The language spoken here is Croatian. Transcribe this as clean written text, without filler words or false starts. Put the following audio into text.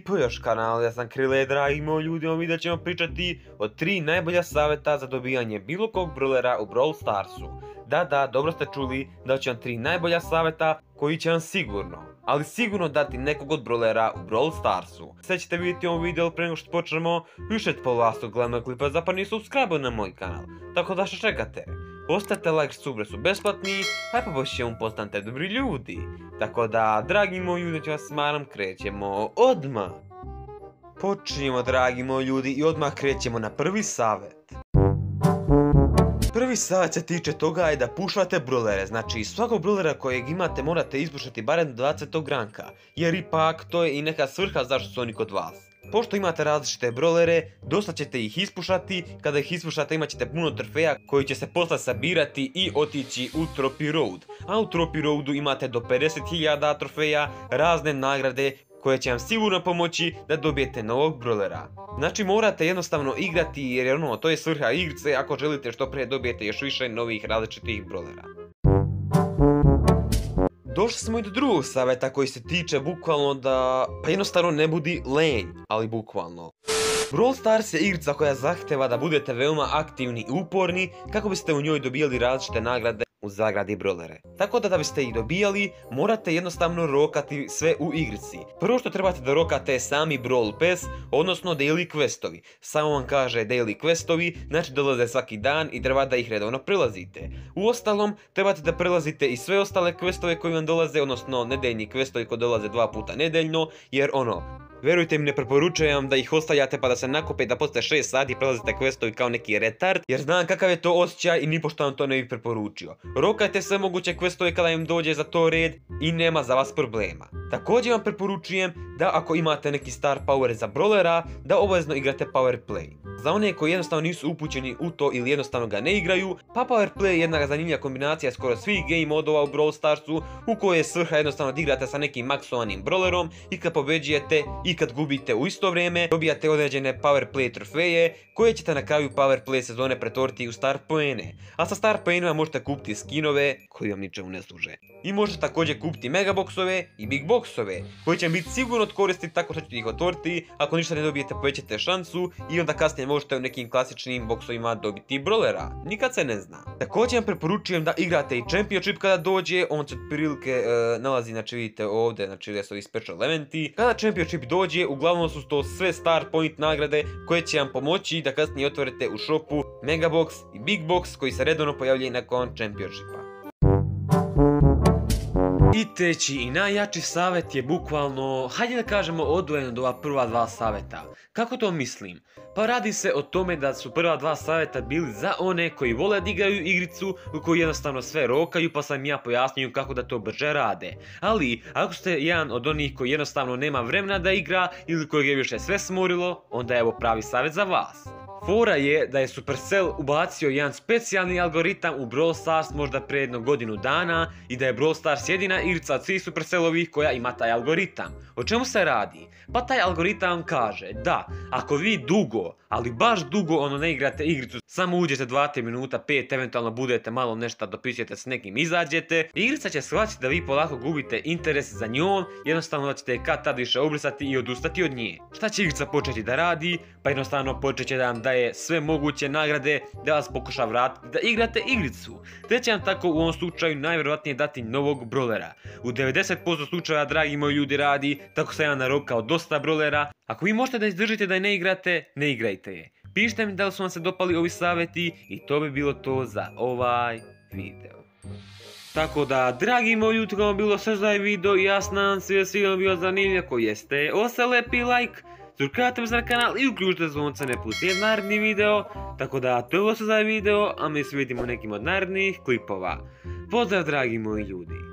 Lipo još kanal, ja sam Krile, dragi moji ljudi, ovom videu ćemo pričati o 3 najbolja savjeta za dobijanje bilo kog brawlera u Brawl Starsu. Da, dobro ste čuli, da ću vam 3 najbolja savjeta koji će vam ali sigurno dati nekog od brawlera u Brawl Starsu. Sve ćete vidjeti u ovom videu prije nego što počnemo, više po vas od glavnog klipa zapadni subscribe na moj kanal, tako da što čekate? Ostavite like, subre su besplatni, a poboljšćemo postanete dobri ljudi. Tako da, dragi moji ljudi, ću vas smaram, krećemo odmah. Počinjemo, dragi moji ljudi, i odmah krećemo na prvi savjet. Prvi savjet se tiče toga da pušate brawlere, znači svakog brawlera kojeg imate morate ispušati barem 20. ranka, jer ipak to je i neka svrha zašto su oni kod vas. Pošto imate različite brawlere, dosta ćete ih ispušati, kada ih ispušate imat ćete puno trofeja koji će se posle sabirati i otići u Trophy Road. A u Trophy Roadu imate do 50.000 trofeja, razne nagrade koje će vam sigurno pomoći da dobijete novog brawlera. Znači morate jednostavno igrati jer to je svrha igrice ako želite što prije dobijete još više novih različitih brawlera. Došli smo i do drugog savjeta koji se tiče bukvalno da jednostavno ne budi lenj, ali bukvalno. Brawl Stars je igrica koja zahteva da budete veoma aktivni i uporni kako biste u njoj dobijali različite nagrade u zagradi brawlere. Tako da biste ih dobijali morate jednostavno rokati sve u igrici. Prvo što trebate da rokate je sami Brawl Pass, odnosno daily questovi. Samo vam kaže daily questovi, znači dolaze svaki dan i treba da ih redovno prelazite. Uostalom, trebate da prelazite i sve ostale questove koji vam dolaze, odnosno nedeljni questovi koji dolaze 2 puta nedeljno, jer verujte mi, ne preporučujem da ih ostavljate pa da se nakupe da posle 6 sati prelazite questovi kao neki retard, jer znam kakav je to osjećaj i nipošto vam to ne bih preporučio. Rokajte sve moguće questove kada im dođe za to red i nema za vas problema. Također vam preporučujem da ako imate neki star power za brawlera, da obavezno igrate power play. Za one koji jednostavno nisu upućeni u to ili jednostavno ga ne igraju, pa power play je jedna zanimljiva kombinacija skoro svih game modova u Brawl Starsu, u kojoj je svrha jednostavno da igrate sa nekim maksovanim brawlerom i kad pobeđujete i kad gubite u isto vrijeme, dobijate određene power play trofeje koje ćete na kraju power play sezone pretvoriti u star poene. A sa star poenima možete kupiti skinove koji vam ničemu ne služe. I možete također kupiti megaboksove i big boksove koji će biti sigurno od koristi tako što ćete ih otvoriti, ako ništa ne dobijete povećate šansu i onda kasnije možete u nekim klasičnim boksovima dobiti brawlera. Nikad se ne zna. Također vam preporučujem da igrate i Championship kada dođe, on se otprilike nalazi, znači vidite ovdje, znači gdje su ovi special eventi. Kada Championship dođe, uglavnom su to sve star point nagrade koje će vam pomoći da kasnije otvorite u shopu megabox i big box koji se redovno pojavljaju nakon Championshipa. I treći i najjači savjet je bukvalno, hajde da kažemo, odvojen od ova prva dva savjeta. Kako to mislim? Pa radi se o tome da su prva dva savjeta bili za one koji vole da igraju igricu u kojoj jednostavno sve rokaju, pa sam ja pojasnio kako da to brže rade. Ali, ako ste jedan od onih koji jednostavno nema vremena da igra ili kojeg je više sve smorilo, onda je ovo pravi savjet za vas. Fora je da je Supercell ubacio jedan specijalni algoritam u Brawl Stars možda prije jedno godinu dana i da je Brawl Stars jedina igrica od svih Supercellovih koja ima taj algoritam. O čemu se radi? Pa taj algoritam kaže da ako vi dugo, ali baš dugo ne igrate igricu, samo uđete 2-3 minuta, 5, eventualno budete malo nešto dopisujete s nekim, izađete, igrica će shvatiti da vi polako gubite interes za njom, jednostavno da ćete kad tad više obrisati i odustati od nje. Šta će igrica početi da radi? Pa jednostavno počet će da vam daje sve moguće nagrade da vas pokuša vratiti da igrate igricu. Te će vam tako u ovom slučaju najvjerojatnije dati novog brawlera. U 90% slučaja, dragi moji ljudi, radi, tako sam ja narokao dosta brawlera. Ako vi možete da izdržite da je ne igrate, ne igrajte je. Pišite mi da li su vam se dopali ovi savjeti i to bi bilo to za ovaj video. Tako da, dragi moji ljudi, kako bilo sve za ovaj video, ja se nadam se da je bio zanimljiv. Ako jeste, ostavite lepi like, subscribe se na kanal i uključite zvonce ne pusti naredni video. Tako da, to je ovo sve za ovaj video, a mi se vidimo u nekim od narednih klipova. Pozdrav, dragi moji ljudi.